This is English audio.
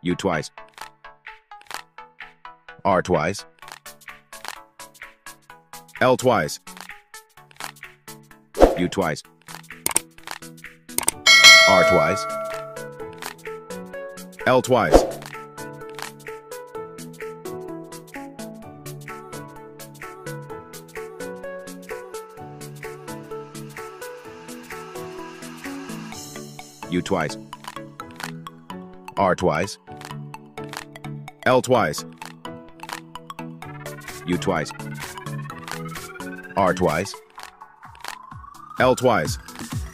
U twice. R twice. L twice. U twice. R twice. L twice. U twice. R twice. L twice. U twice. R twice. L twice.